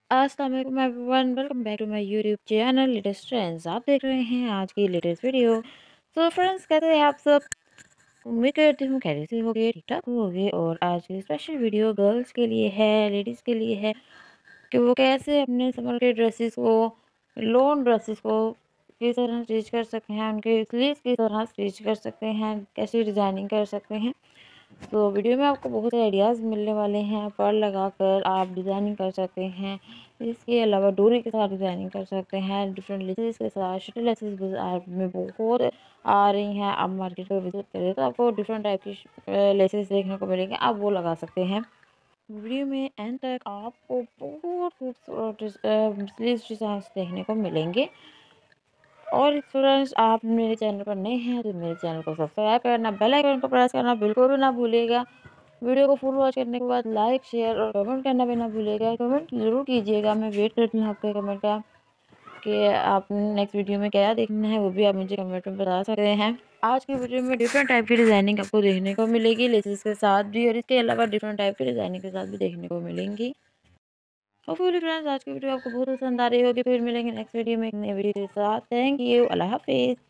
अस्सलाम वालेकुम everyone, welcome back to my YouTube channel latest trends. आप देख रहे हैं आज की लेटेस्ट वीडियो। तो फ्रेंड्स, कैसे हैं आप सब? उम्मीद करती हूँ खैरियत से होगे, ठीक ठाक होगे। और आज की स्पेशल वीडियो गर्ल्स के लिए है, लेडीज़ के लिए है कि वो कैसे अपने समर के ड्रेसेस को, लॉन ड्रेसेस को किस तरह स्टिच कर सकते हैं, उनके स्लीव्स किस तरह स्टिच कर सकते हैं, कैसी डिज़ाइनिंग कर सकते हैं। तो वीडियो में आपको बहुत से आइडियाज़ मिलने वाले हैं। पर्ल लगाकर आप डिज़ाइनिंग कर सकते हैं। इसके अलावा डोरी के साथ डिज़ाइनिंग कर सकते हैं। डिफरेंट लेसेस के साथ शटल लेसेस बाज़ार में बहुत आ रही हैं। आप मार्केट में विजिट करें तो आपको डिफरेंट टाइप की लेसेस देखने को मिलेंगे, आप वो लगा सकते हैं। वीडियो में एंड तक आपको बहुत खूबसूरत स्लीव्स डिज़ाइंस देखने को मिलेंगे। और फ्रेंड्स, आप मेरे चैनल पर नए हैं तो मेरे चैनल को सब्सक्राइब करना, बेल आइकन को प्रेस करना बिल्कुल भी ना भूलिएगा। वीडियो को फुल वॉच करने के बाद लाइक, शेयर और कमेंट करना भी ना भूलिएगा। कमेंट ज़रूर कीजिएगा, मैं वेट करती हूँ आपके कमेंट का कि आप नेक्स्ट वीडियो में क्या देखना है, वो भी आप मुझे कमेंट में बता सकते हैं। आज की वीडियो में डिफरेंट टाइप की डिज़ाइनिंग आपको देखने को मिलेगी, लेसेस के साथ भी, और इसके अलावा डिफरेंट टाइप की डिज़ाइनिंग के साथ भी देखने को मिलेंगी। होपफुली फ्रेंड्स, आज की वीडियो आपको बहुत पसंद आ रही होगी। फिर मिलेंगे नेक्स्ट वीडियो में एक नई वीडियो के साथ। थैंक यू, अल्लाह हाफिज़।